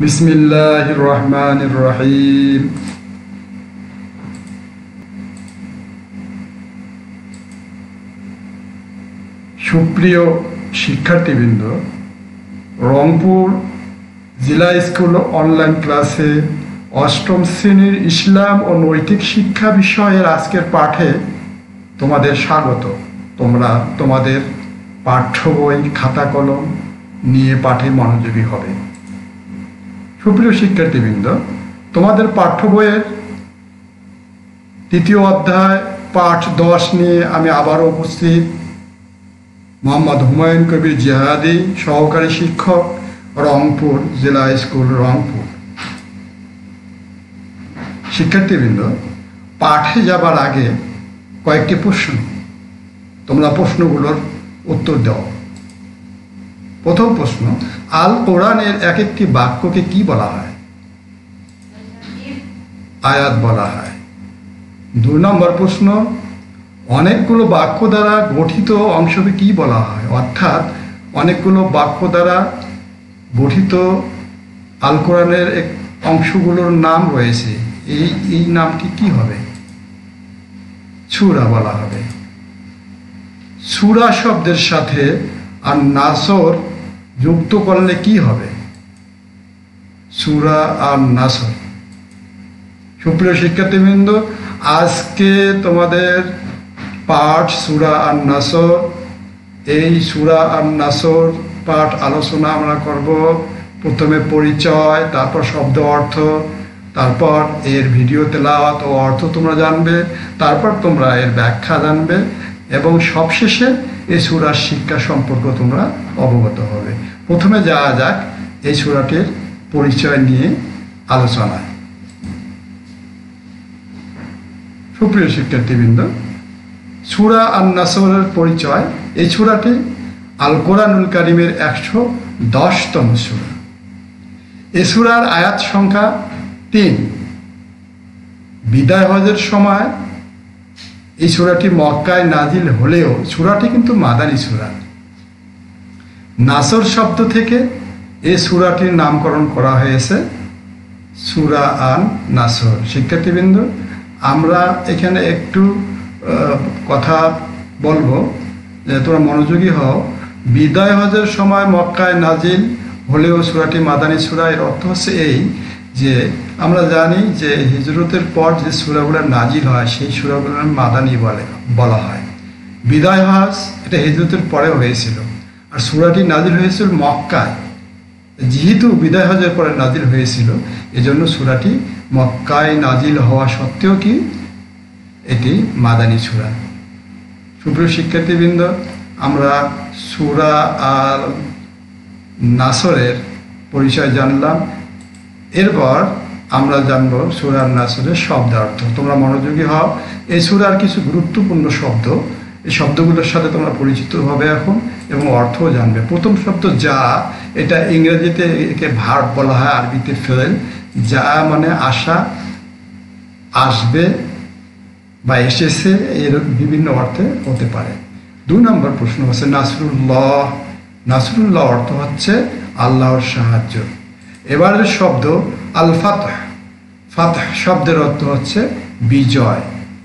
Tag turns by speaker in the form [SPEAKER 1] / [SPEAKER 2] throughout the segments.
[SPEAKER 1] বিসমিল্লাহির রহমানির রহিম। সুপ্রিয় শিক্ষার্থীবৃন্দ, রংপুর জেলা স্কুল অনলাইন ক্লাসে অষ্টম শ্রেণীর ইসলাম ও নৈতিক শিক্ষা বিষয়ের আজকের পাঠে তোমাদের স্বাগত। তোমরা তোমাদের পাঠ্য বই খাতা কলম নিয়ে পাঠে মনোযোগী হবে। সুপ্রিয় শিক্ষার্থীবৃন্দ, তোমাদের পাঠ্য বইয়ের তৃতীয় অধ্যায় পাঠ 10 নিয়ে আমি আবারও উপস্থিত। মোহাম্মদ হুমায়ুন কবির জিহাদি, সহকারী শিক্ষক, রংপুর জেলা স্কুল, রংপুর। শিক্ষার্থীবৃন্দ, পাঠে যাবার আগে কয়েকটি প্রশ্ন, তোমরা প্রশ্নগুলোর উত্তর দাও। প্রথম প্রশ্ন, আল কোরআনের এক একটি বাক্যকে কি বলা হয়? আয়াত বলা হয়। 2 নম্বর প্রশ্ন, অনেকগুলো বাক্য দ্বারা গঠিত অংশকে কি বলা হয়? অর্থাৎ অনেকগুলো বাক্য দ্বারা গঠিত আল কোরআনের অংশগুলোর নাম রয়েছে, এই নামটি কি হবে? সূরা বলা হবে। সূরা শব্দের সাথে আর নাসর যুক্ত করলে কি হবে? সূরা আর নাসর। সুপ্রিয় শিক্ষার্থীবৃন্দ, আজকে তোমাদের পাঠ সূরা আর নাসর। এই সূরা আর নাসর পাঠ আলোচনা আমরা করব। প্রথমে পরিচয়, তারপর শব্দ অর্থ, তারপর এর ভিডিও তেলাওয়াত ও অর্থ তোমরা জানবে, তারপর তোমরা এর ব্যাখ্যা জানবে এবং সবশেষে এই সূরার শিক্ষা সম্পর্ক তোমরা অবগত হবে। প্রথমে যাওয়া যাক এই সূরাটির পরিচয় নিয়ে আলোচনায়। সুপ্রিয় শিক্ষার্থীবৃন্দ, সূরা আন-নাসরের পরিচয়। এই সূরাটি আল কোরআনুল কারীমের 110তম সূরা। এই সূরার আয়াত সংখ্যা 3। বিদায় হজের সময় এই সূরাটি মক্কায় নাজিল হলেও সূরাটি কিন্তু মাদানী সূরা। নাসর শব্দ থেকে এই সূরাটির নামকরণ করা হয়েছে সূরা আন নাসর। শিক্ষার্থীবৃন্দ, আমরা এখানে একটু কথা বলবো, যে তোমরা মনোযোগী হও। বিদায় হজের সময় মক্কায় নাজিল হলেও সূরাটি মাদানী সূরা। এর অর্থ হচ্ছে এই যে আমরা জানি যে হিজরতের পর যে সূরাগুলো নাজিল হয় সেই সূরাগুলো মাদানী বলা হয়। বিদায় হজ এটা হিজরতের পরে হয়েছিল, আর সূরাটি নাজিল হয়েছিল মক্কায়। যেহেতু বিদায় হজের পরে নাজিল হয়েছিল, এজন্য সূরাটি মক্কায় নাজিল হওয়া সত্ত্বেও কি এটি মাদানী সূরা। সুপ্রিয় শিক্ষার্থীবৃন্দ, আমরা সূরা আল নাসরের পরিচয় জানলাম। এরপর আমরা জানব সূরা নাসরের শব্দার্থ। তোমরা মনোযোগী হও। এই সূরার কিছু গুরুত্বপূর্ণ শব্দ, এই শব্দগুলোর সাথে তোমরা পরিচিত হবে এখন এবং অর্থও জানবে। প্রথম শব্দ যা, এটা ইংরেজিতে একে ভার্ব বলা হয়, আরবিতে ফেল। যা মানে আসা, আসবে বা এসেছে, এর বিভিন্ন অর্থে হতে পারে। 2 নম্বর প্রশ্ন হচ্ছে নাসরুল্লাহ। নাসরুল্লাহ অর্থ হচ্ছে আল্লাহর সাহায্য। এবারের শব্দ আল ফাতহ। ফাতহ শব্দের অর্থ হচ্ছে বিজয়।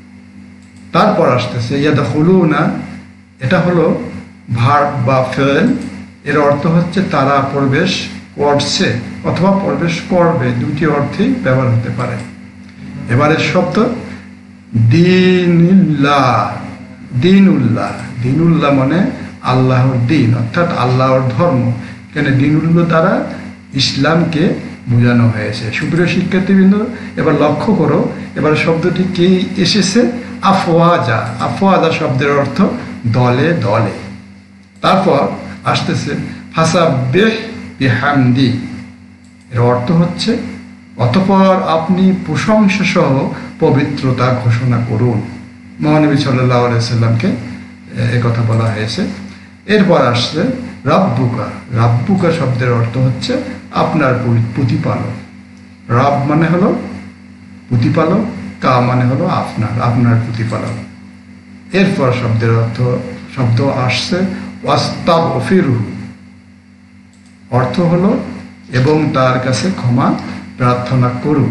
[SPEAKER 1] তারপর আসতেছে ইয়াদখুলুনা, এটা হলো ভার্ব বা ফেল। এর অর্থ হচ্ছে তারা প্রবেশ করছে অথবা প্রবেশ করবে, দুটি অর্থেই ব্যবহার হতে পারে। এবারের শব্দ দীনুল্লাহ। দীনুল্লাহ, দীনুল্লাহ মানে আল্লাহর দিন, অর্থাৎ আল্লাহর ধর্ম। এখানে দীনুল্লাহ দ্বারা ইসলামকে বোঝানো হয়েছে। সুপ্রিয় শিক্ষার্থীবৃন্দ, এবার লক্ষ্য করো, এবার শব্দটি কে এসেছে? আফওয়াজা। আফওয়াজা শব্দের অর্থ দলে দলে। তারপর আসতেছে ফাসাব্বিহ বিহামদি। এর অর্থ হচ্ছে অতঃপর আপনি প্রশংসা সহ পবিত্রতা ঘোষণা করুন। মহানবী সাল্লাল্লাহু আলাইহি সাল্লামকে একথা বলা হয়েছে। এরপর আসছে রাব্বুকা। রাব্বুকা শব্দের অর্থ হচ্ছে আপনার প্রতিপালক। রাব মানে হলো প্রতিপালক, কা মানে হলো আপনার প্রতিপালক। এরপর শব্দ আসছে ওয়াস্তাগফিরু। অর্থ হলো এবং তার কাছে ক্ষমা প্রার্থনা করুক।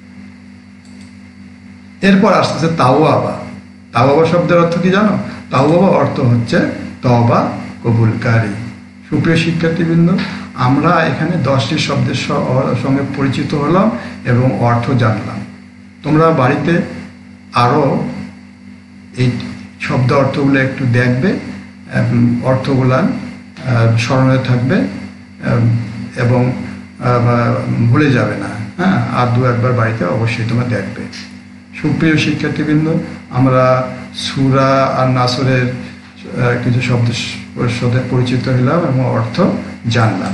[SPEAKER 1] এরপর আসতেছে তাওবাবা। তাওবাবা শব্দের অর্থ কি জানো? তাওবাবা অর্থ হচ্ছে তওবা কবুলকারী। সুপ্রিয় শিক্ষার্থীবৃন্দ, আমরা এখানে 10টি শব্দের সঙ্গে পরিচিত হলাম এবং অর্থ জানলাম। তোমরা বাড়িতে আরও এই শব্দ অর্থগুলো একটু দেখবে, অর্থগুলা স্মরণে থাকবে এবং ভুলে যাবে না। হ্যাঁ, আর দু একবার বাড়িতে অবশ্যই তোমরা দেখবে। সুপ্রিয় শিক্ষার্থীবৃন্দ, আমরা সূরা আর নাসরের কিছু শব্দের সাথে পরিচিত হলাম এবং অর্থ জানলাম।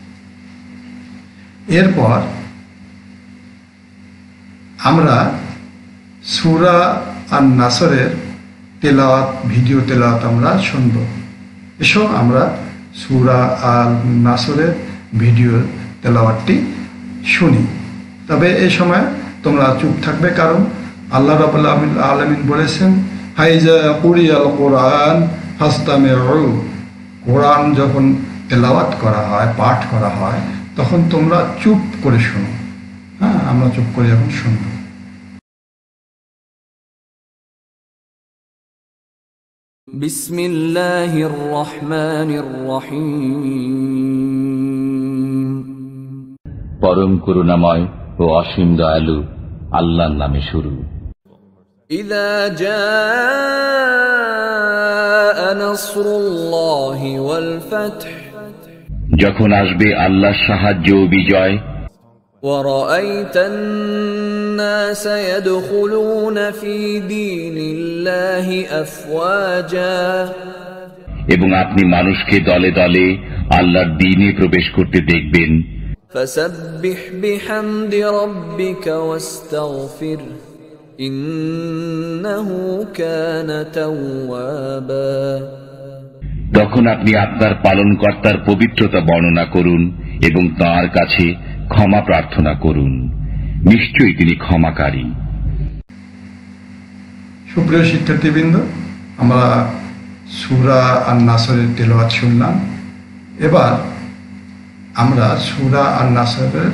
[SPEAKER 1] এরপর আমরা সূরা আর নাসরের তেলাওয়াত, ভিডিও তেলাওয়াত আমরা শুনব। এসো আমরা সূরা আর নাসরের ভিডিও তেলাওয়াতটি শুনি। তবে এই সময় তোমরা চুপ থাকবে, কারণ আল্লাহ রাব্বুল আলামিন বলেছেন, হাইজা কুরিয়াল কোরআন ফাসতামিউ। কোরআন যখন তেলাওয়াত করা হয়, পাঠ করা হয়, তখন তোমরা চুপ করে শোনো। হ্যাঁ, আমরা চুপ করে এখন শুনবো।
[SPEAKER 2] বিসমিল্লাহির রহমানির রহিম।
[SPEAKER 3] পরম করুণাময় ও অসীম দয়ালু আল্লাহর নামে শুরু।
[SPEAKER 2] ইযা জাআ নাসরুল্লাহি ওয়াল ফাতহ।
[SPEAKER 3] যখন আসবে আল্লাহর সাহায্য ও বিজয়।
[SPEAKER 2] وَرَأَيْتَ النَّاسَ يَدْخُلُونَ فِي دِينِ اللَّهِ أَفْوَاجًا।
[SPEAKER 3] এবং আপনি মানুষকে দলে দলে আল্লাহর দ্বীনে প্রবেশ করতে দেখবেন।
[SPEAKER 2] فَسَبِّحْ بِحَمْدِ رَبِّكَ وَاسْتَغْفِرْهُ إِنَّهُ كَانَ تَوَّابًا।
[SPEAKER 3] তখন আপনি আপনার পালনকর্তার পবিত্রতা বর্ণনা করুন এবং তাঁর কাছে ক্ষমা প্রার্থনা করুন, নিশ্চয়ই তিনি ক্ষমাকারী।
[SPEAKER 1] সুপ্রিয় শিক্ষার্থীবৃন্দ, আমরা সূরা আর নাসরের তেলাওয়াত শুনলাম। এবার আমরা সূরা আর নাসরের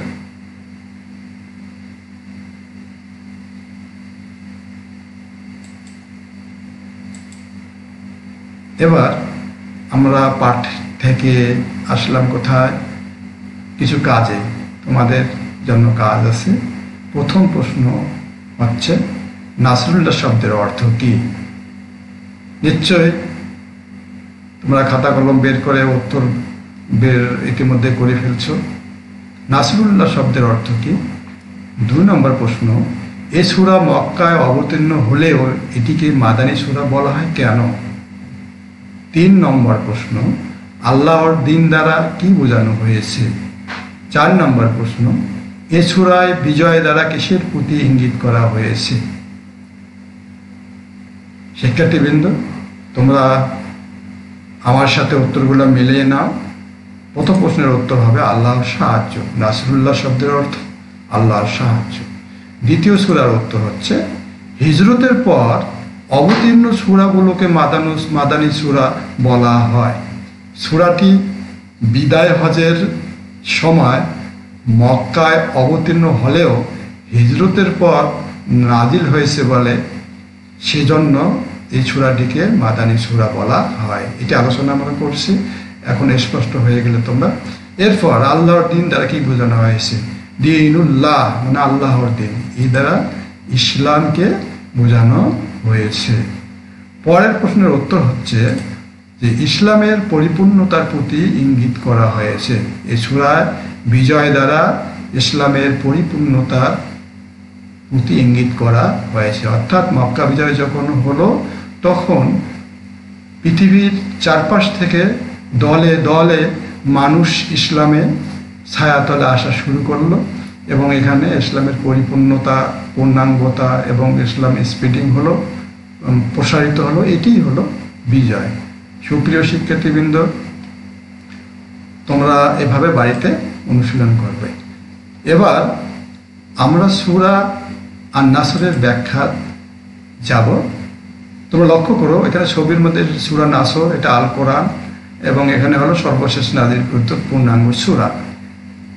[SPEAKER 1] পাঠ থেকে আসলাম কোথায়? কিছু কাজে। তোমাদের জন্য কাজ আছে। প্রথম প্রশ্ন হচ্ছে, নাসরুল্লাহ শব্দের অর্থ কি? নিশ্চয় তোমরা খাতা কলম বের করে উত্তর ইতিমধ্যে করে ফেলছো। নাসরুল্লাহ শব্দের অর্থ কি? 2 নম্বর প্রশ্ন, এ সূরা মক্কায় অবতীর্ণ হলেও এটিকে মাদানী সূরা বলা হয় কেন? 3 নম্বর প্রশ্ন, আল্লাহর দ্বীন দ্বারা কি বোঝানো হয়েছে? 4 নম্বর প্রশ্ন, এ সূরায় বিজয় দ্বারা কিসের প্রতি ইঙ্গিত করা হয়েছে? শিক্ষার্থীবৃন্দ, তোমরা আমার সাথে উত্তরগুলো মিলিয়ে নাও। প্রথম প্রশ্নের উত্তর হবে আল্লাহর সাহায্য। নাসরুল্লাহ শব্দের অর্থ আল্লাহর সাহায্য। দ্বিতীয় সূরার উত্তর হচ্ছে, হিজরতের পর অবতীর্ণ সূরাগুলোকে মাদানী সূরা বলা হয়। সূরাটি বিদায় হজের সময় মক্কায় অবতীর্ণ হলেও হিজরতের পর নাজিল হয়েছে বলে সেজন্য এই সূরাটিকে মাদানী সূরা বলা হয়। এটি আলোচনা আমরা করছি, এখন স্পষ্ট হয়ে গেলে তোমরা। এরপর আল্লাহর দ্বীন দ্বারা কি বোঝানো হয়েছে? দ্বীনুল্লাহ মানে আল্লাহর দ্বীন, এই দ্বারা ইসলামকে বোঝানো হয়েছে। পরের প্রশ্নের উত্তর হচ্ছে যে ইসলামের পরিপূর্ণতার প্রতি ইঙ্গিত করা হয়েছে। এই সূরায় বিজয় দ্বারা ইসলামের পরিপূর্ণতার প্রতি ইঙ্গিত করা হয়েছে। অর্থাৎ মক্কা বিজয় যখন হলো, তখন পৃথিবীর চারপাশ থেকে দলে দলে মানুষ ইসলামে ছায়াতলে আসা শুরু করলো এবং এখানে ইসলামের পরিপূর্ণতা, পূর্ণাঙ্গতা এবং ইসলাম স্প্রেডিং হলো, প্রসারিত হলো। এটিই হলো বিজয়। সুপ্রিয় শিক্ষার্থীবৃন্দ, তোমরা এভাবে বাড়িতে অনুশীলন করবে। এবার আমরা সূরা আর নাসরের ব্যাখ্যা যাব। তোমরা লক্ষ্য করো, এখানে ছবির মধ্যে সূরা নাসর, এটা আল কোরআন এবং এখানে হলো সর্বশেষ নাজিলকৃত পূর্ণাঙ্গ সূরা।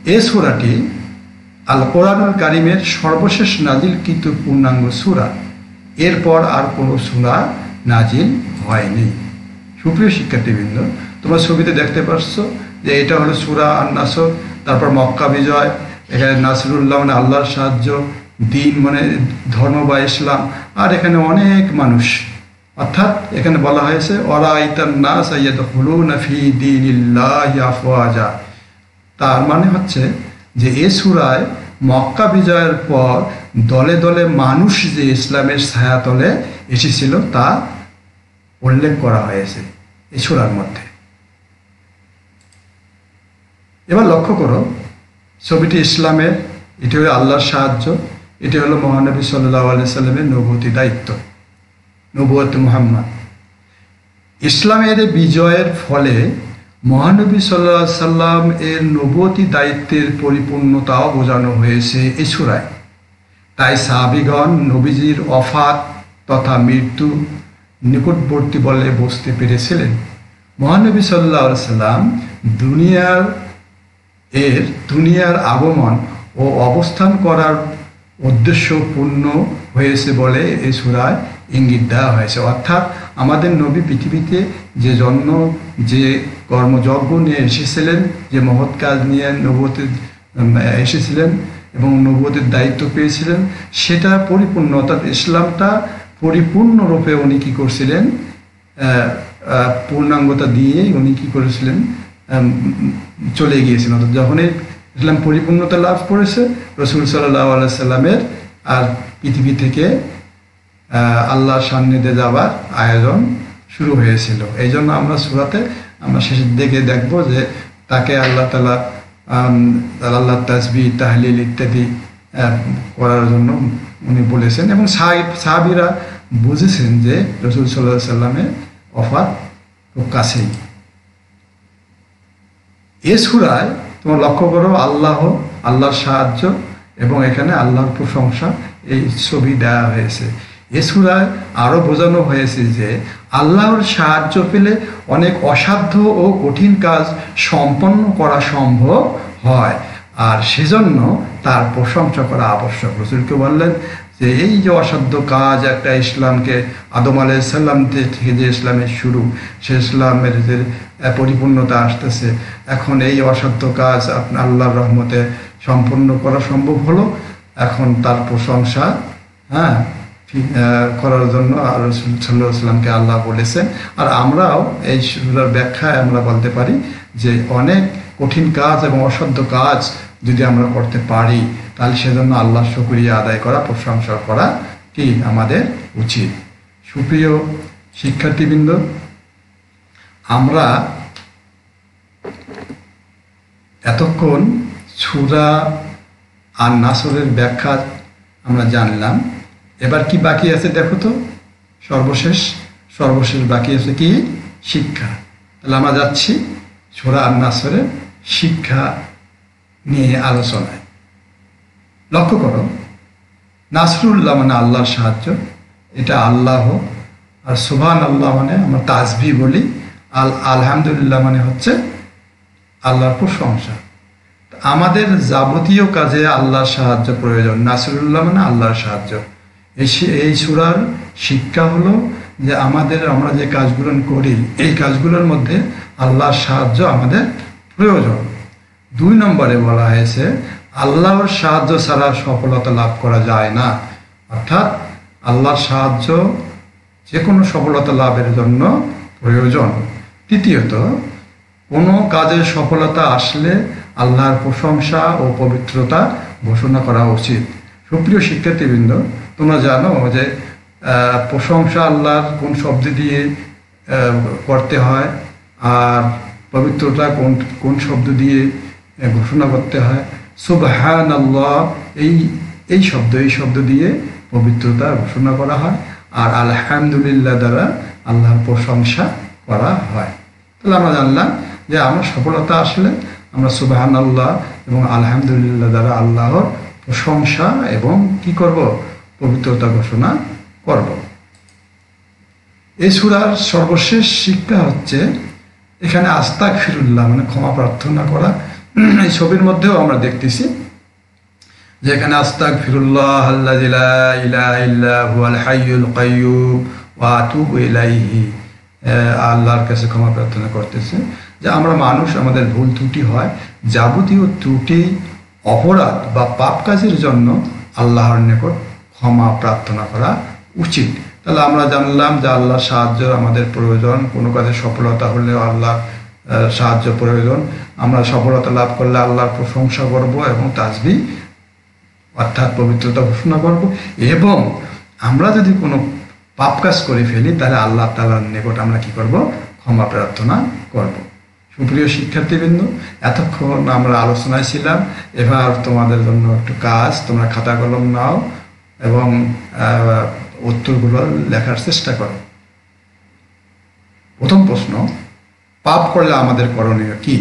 [SPEAKER 1] এই সূরাটি আল কোরআনুল কারীমের সর্বশেষ নাজিলকৃত পূর্ণাঙ্গ সূরা। এরপর আর কোনো সূরা নাজিল হয়নি। সুপ্রিয় শিক্ষার্থীবৃন্দ, তোমরা ছবিতে দেখতে পাচ্ছ যে এটা হলো সূরা আন-নাসর, তারপর মক্কা বিজয়, এখানে নাসরুল্লাহ মানে আল্লাহর সাহায্য, দিন মানে ধর্ম বা ইসলাম, আর এখানে অনেক মানুষ, অর্থাৎ এখানে বলা হয়েছে ওয়ারাআইতান নাস ইয়াদখুলুনা ফি দীনিল্লাহি আফওয়াজা। তার মানে হচ্ছে যে এই সূরায় মক্কা বিজয়ের পর দলে দলে মানুষ যে ইসলামের ছায়াতলে এসেছিল তা উল্লেখ করা হয়েছে এই সূরার মধ্যে। এবার লক্ষ্য করো, ছবিটি ইসলামের, এটি হলো আল্লাহর সাহায্য, এটি হলো মহানবী সাল্লাল্লাহু আলাইহি সাল্লামের নবুয়তি দায়িত্ব, নবুয়ত মুহাম্মদ। ইসলামের বিজয়ের ফলে মহানবী সাল্লাল্লাহু আলাইহি সাল্লাম এর নবুয়তি দায়িত্বের পরিপূর্ণতাও বোঝানো হয়েছে এই সূরায়। তাই সাহাবীগণ নবীজির ওফাত তথা মৃত্যু নিকটবর্তী বলে বুঝতে পেরেছিলেন। মহানবী সাল্লাল্লাহু আলাইহি সাল্লাম দুনিয়ার আগমন ও অবস্থান করার উদ্দেশ্য পূর্ণ হয়েছে বলে এই সূরায় ইঙ্গিত দেওয়া হয়েছে। অর্থাৎ আমাদের নবী পৃথিবীতে যে জন্ম, যে কর্মযজ্ঞ নিয়ে এসেছিলেন, যে মহৎ কাজ নিয়ে নবুয়তে এসেছিলেন এবং নবুয়তের দায়িত্ব পেয়েছিলেন, সেটা পরিপূর্ণ, অর্থাৎ ইসলামটা পরিপূর্ণরূপে উনি কী করছিলেন, পূর্ণাঙ্গতা দিয়ে উনি কী করেছিলেন, চলে গিয়েছেন। অর্থাৎ যখনই ইসলাম পরিপূর্ণতা লাভ করেছে, রাসূল সাল্লাল্লাহু আলাইহি সাল্লামের আর পৃথিবী থেকে আল্লাহর সান্নিধ্যে যাওয়ার আয়োজন শুরু হয়েছিল। এই জন্য আমরা সূরাতে আমরা শেষের দিকে দেখব যে তাকে আল্লাহ তাআলা আল্লাহ তাসবিহ, তাহলিল ইত্যাদি করার জন্য উনি বলেছেন, এবং সাহাবীরা বুঝেছেন যে রাসূল সাল্লাল্লাহু আলাইহি সাল্লামের ওফাত খুব কাছেই। এই সূরায় তোমরা লক্ষ্য করো আল্লাহর সাহায্য এবং এখানে আল্লাহর প্রশংসা এই ছবি দেওয়া হয়েছে। এ সূরায় আরও বোঝানো হয়েছে যে আল্লাহর সাহায্য পেলে অনেক অসাধ্য ও কঠিন কাজ সম্পন্ন করা সম্ভব হয়, আর সেজন্য তার প্রশংসা করা আবশ্যক। রাসূলকে বললেন যে এই যে অসাধ্য কাজ, একটা ইসলামকে আদম আলাইহিস সালাম থেকে যে ইসলামের শুরু, সে ইসলামের যে পরিপূর্ণতা আসতেছে, এখন এই অসাধ্য কাজ আপনার আল্লাহর রহমতে সম্পন্ন করা সম্ভব হলো। এখন তার প্রশংসা করার জন্য রাসূল সাল্লাল্লাহু আলাইহি সাল্লামকে আল্লাহ বলেছেন। আর আমরাও এই সূরার ব্যাখ্যায় আমরা বলতে পারি যে অনেক কঠিন কাজ এবং অসাধ্য কাজ যদি আমরা করতে পারি, তাহলে সেজন্য আল্লাহর শুকরিয়া আদায় করা, প্রশংসা করা কি আমাদের উচিত। সুপ্রিয় শিক্ষার্থীবৃন্দ, আমরা এতক্ষণ সূরা আন-নাসরের ব্যাখ্যা আমরা জানলাম। এবার কি বাকি আছে দেখো তো, সর্বশেষ বাকি আছে কি? শিক্ষা। তাহলে আমরা যাচ্ছি সূরা আন-নাসরের শিক্ষা নিয়ে আলোচনায়। লক্ষ্য করো, নাসরুল্লাহ মানে আল্লাহর সাহায্য, এটা আল্লাহ, আর সুবহানাল্লাহ মানে আমরা তাসবিহ বলি, আলহামদুলিল্লাহ মানে হচ্ছে আল্লাহর প্রশংসা। আমাদের যাবতীয় কাজে আল্লাহর সাহায্য প্রয়োজন। নাসরুল্লাহ মানে আল্লাহর সাহায্য। এই সূরার শিক্ষা হলো যে আমরা যে কাজগুলো করি, এই কাজগুলোর মধ্যে আল্লাহর সাহায্য আমাদের প্রয়োজন। 2 নম্বরে বলা হয়েছে আল্লাহর সাহায্য ছাড়া সফলতা লাভ করা যায় না, অর্থাৎ আল্লাহর সাহায্য যে কোনো সফলতা লাভের জন্য প্রয়োজন। তৃতীয়ত, কোনো কাজের সফলতা আসলে আল্লাহর প্রশংসা ও পবিত্রতা ঘোষণা করা উচিত। সুপ্রিয় শিক্ষার্থীবৃন্দ, তোমরা জানো যে প্রশংসা আল্লাহর কোন শব্দ দিয়ে করতে হয়, আর পবিত্রতা কোন শব্দ দিয়ে ঘোষণা করতে হয়। সুবহানাল্লাহ এই শব্দ দিয়ে পবিত্রতা ঘোষণা করা হয়, আর আলহামদুলিল্লাহ দ্বারা আল্লাহর প্রশংসা করা হয়। তাহলে আমরা জানলাম যে আমার সফলতা আসলে আমরা সুবহানাল্লাহ এবং আলহামদুলিল্লাহ দ্বারা আল্লাহর প্রশংসা এবং কি করব? পবিত্রতা ঘোষণা করব। এই সূরার সর্বশেষ শিক্ষা হচ্ছে এখানে আস্তাগফিরুল্লাহ মানে ক্ষমা প্রার্থনা করা এই ছবির মধ্যেও আমরা দেখতেছি যেখানে আস্তাগফিরুল্লাহ আল্লাযী লা ইলাহা ইল্লা হুয়াল হাইয়ুল কাইয়্যুম ওয়া আতুবু ইলাইহি, আল্লাহর কাছে ক্ষমা প্রার্থনা করতেছে যে আমরা মানুষ, আমাদের ভুল ত্রুটি হয়, যাবতীয় ত্রুটি অপরাধ বা পাপ কাজের জন্য আল্লাহর নিকট ক্ষমা প্রার্থনা করা উচিত। তাহলে আমরা জানলাম যে আল্লাহর সাহায্য আমাদের প্রয়োজন, কোনো কাজে সফলতা হলেও আল্লাহর সাহায্য প্রয়োজন। আমরা সফলতা লাভ করলে আল্লাহর প্রশংসা করব এবং তাসবিহ অর্থাৎ পবিত্রতা ঘোষণা করব, এবং আমরা যদি কোনো পাপ কাজ করে ফেলি তাহলে আল্লাহ তাআলার নিকট আমরা কি করব? ক্ষমা প্রার্থনা করব। সুপ্রিয় শিক্ষার্থীবৃন্দ, এতক্ষণ আমরা আলোচনায় ছিলাম। এবার তোমাদের জন্য একটু কাজ, তোমরা খাতা কলম নাও এবং উত্তরগুলো লেখার চেষ্টা করো। প্রথম প্রশ্ন, পাপ করলে আমাদের করণীয় কি?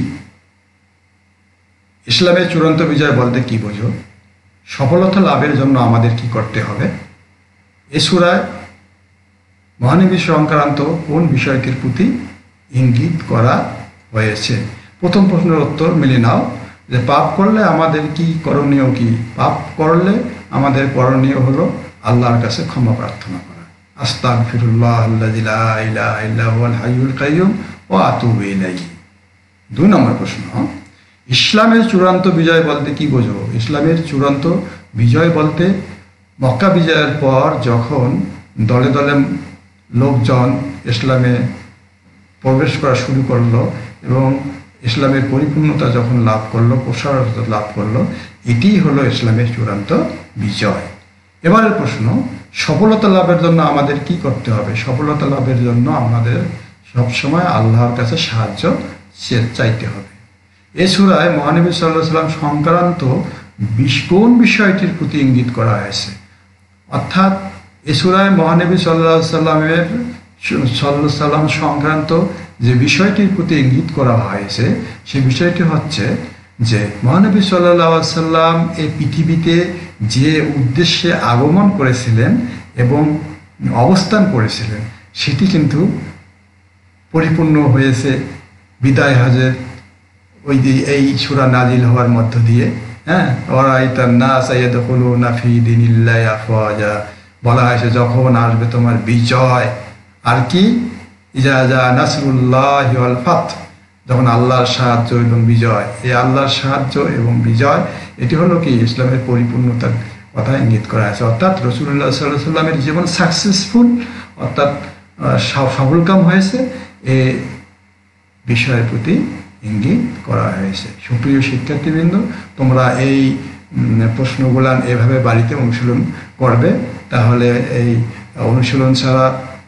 [SPEAKER 1] ইসলামের চূড়ান্ত বিজয় বলতে কি বোঝো? সফলতা লাভের জন্য আমাদের কি করতে হবে? এ সূরায় মহানবী সংক্রান্ত কোন বিষয়টির প্রতি ইঙ্গিত করা হয়েছে? প্রথম প্রশ্নের উত্তর মিলিয়ে নাও যে পাপ করলে আমাদের কি করণীয় কি? পাপ করলে আমাদের করণীয় হলো আল্লাহর কাছে ক্ষমা প্রার্থনা করা। আস্তাগফিরুল্লাহ আল্লাযী লা ইলাহা ইল্লা হুয়াল হাইয়ুল কাইয়্যুম ওয়া আতুবু ইলাইহি। 2 নম্বর প্রশ্ন, ইসলামের চূড়ান্ত বিজয় বলতে কি বোঝো? ইসলামের চূড়ান্ত বিজয় বলতে মক্কা বিজয়ের পর যখন দলে দলে লোকজন ইসলামে প্রবেশ করা শুরু করলো এবং ইসলামের পরিপূর্ণতা যখন লাভ করলো, প্রসারতা লাভ করলো, এটিই হলো ইসলামের চূড়ান্ত বিজয়। এবারের প্রশ্ন, সফলতা লাভের জন্য আমাদের কি করতে হবে? সফলতা লাভের জন্য আমাদের সবসময় আল্লাহর কাছে সাহায্য চাইতে হবে। এ সূরায় মহানবী সাল্লাল্লাহু আলাইহি ওয়াসাল্লাম সংক্রান্ত কোন বিষয়টির প্রতি ইঙ্গিত করা হয়েছে? অর্থাৎ এ সূরায় মহানবী সাল্লাল্লাহু আলাইহি ওয়াসাল্লাম সংক্রান্ত যে বিষয়টির প্রতি ইঙ্গিত করা হয়েছে সেই বিষয়টি হচ্ছে যে মহানবী সাল্লাল্লাহু আলাইহি ওয়াসাল্লাম এই পৃথিবীতে যে উদ্দেশ্যে আগমন করেছিলেন এবং অবস্থান করেছিলেন সেটি কিন্তু পরিপূর্ণ হয়েছে বিদায় হজের ওই এই সূরা নাজিল হওয়ার মধ্য দিয়ে। ওয়ারাইতান নাসা ইয়াদখুলুনা ফি দীনিল্লাহি আফওয়াজা, বলা হয়েছে যখন আসবে তোমার বিজয়, আর কি ইজা জা নাসরুল্লাহি ওয়াল ফাত, যখন আল্লাহর সাহায্য এবং বিজয়। এই আল্লাহর সাহায্য এবং বিজয় এটি হলো কি ইসলামের পরিপূর্ণতার কথা ইঙ্গিত করা আছে। অর্থাৎ রাসূলুল্লাহ সাল্লাল্লাহু আলাইহি ওয়াসাল্লামের জীবন সাকসেসফুল, অর্থাৎ সফলকাম হয়েছে, এ বিষয়ের প্রতি ইঙ্গিত করা হয়েছে। সুপ্রিয় শিক্ষার্থীবৃন্দ, তোমরা এই প্রশ্নগুলো এভাবে বাড়িতে অনুশীলন করবে, তাহলে এই অনুশীলন ছাড়া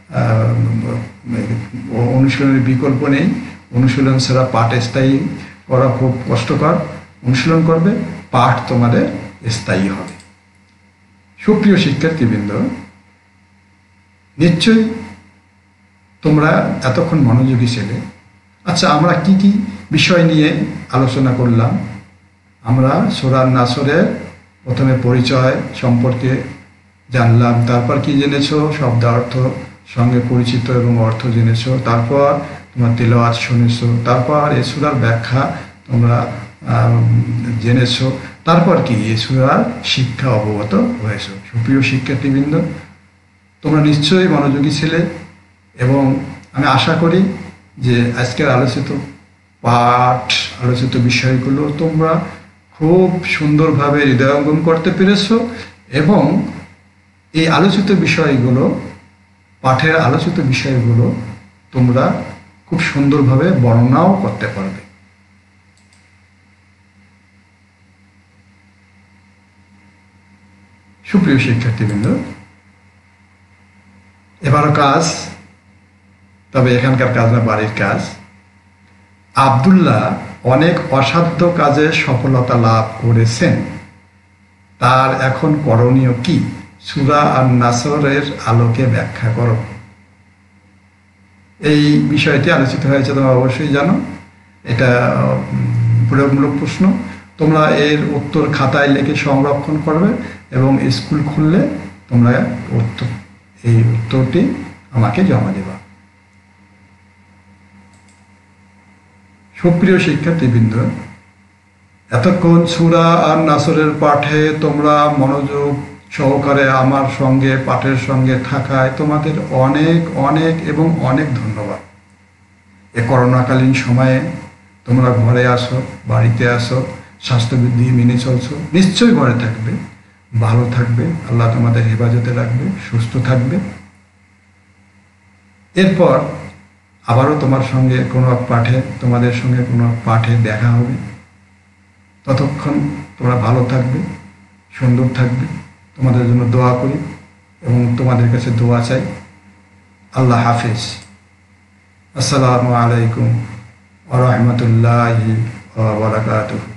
[SPEAKER 1] অনুশীলনের বিকল্প নেই। অনুশীলন ছাড়া পাঠ স্থায়ী করা খুব কষ্টকর। অনুশীলন করবে, পাঠ তোমাদের স্থায়ী হবে। সুপ্রিয় শিক্ষার্থীবৃন্দ, নিশ্চয়ই তোমরা এতক্ষণ মনোযোগী ছিলে। আচ্ছা, আমরা কি কি বিষয় নিয়ে আলোচনা করলাম? আমরা সূরা নাসরের প্রথমে পরিচয় সম্পর্কে জানলাম, তারপর কি জেনেছো? শব্দ অর্থ সঙ্গে পরিচিত এবং অর্থ জেনেছো, তারপর তোমরা তিলাওয়াত শুনেছো, তারপর এই সূরার ব্যাখ্যা তোমরা জেনেছো, তারপর কি এই সূরার শিক্ষা অবগত হয়েছো। সুপ্রিয় শিক্ষার্থীবৃন্দ, তোমরা নিশ্চয়ই মনোযোগী ছিলে এবং আমি আশা করি যে আজকের আলোচিত পাঠ, আলোচিত বিষয়গুলো তোমরা খুব সুন্দরভাবে হৃদয়ঙ্গম করতে পেরেছো এবং এই আলোচিত বিষয়গুলো, পাঠের আলোচিত বিষয়গুলো তোমরা খুব সুন্দরভাবে বর্ণনাও করতে পারবে। সুপ্রিয় শিক্ষার্থীবৃন্দ, এবারও কাজ, তবে এখানকার কাজ না, বাড়ির কাজ। আব্দুল্লাহ অনেক অসাধ্য কাজে সফলতা লাভ করেছেন, তার এখন করণীয় কি? সূরা আন-নাসরের আলোকে ব্যাখ্যা করো। এই বিষয়টি আলোচিত হয়েছে, তোমরা অবশ্যই জানো। এটা প্রয়োগমূলক প্রশ্ন। তোমরা এর উত্তর খাতায় লিখে সংরক্ষণ করবে এবং স্কুল খুললে তোমরা এই উত্তরটি আমাকে জমা দেবা। সুপ্রিয় শিক্ষার্থীবৃন্দ, এতক্ষণ সূরা আর নাসরের পাঠে তোমরা মনোযোগ সহকারে আমার সঙ্গে পাঠের সঙ্গে থাকায় তোমাদের অনেক অনেক এবং অনেক ধন্যবাদ। এ করোনাকালীন সময়ে তোমরা ঘরে আসো, বাড়িতে আসো, স্বাস্থ্যবিধি মেনে চলছো, নিশ্চয়ই ঘরে থাকবে, ভালো থাকবে, আল্লাহ তোমাদের হেফাজতে রাখবে, সুস্থ থাকবে। এরপর আবারও তোমাদের সঙ্গে কোনো পাঠে দেখা হবে। ততক্ষণ তোমরা ভালো থাকবে, সুন্দর থাকবে। তোমাদের জন্য দোয়া করি এবং তোমাদের কাছে দোয়া চাই। আল্লাহ হাফেজ। আসসালামু আলাইকুম ওয়া রাহমাতুল্লাহি ওয়া বারাকাতুহু।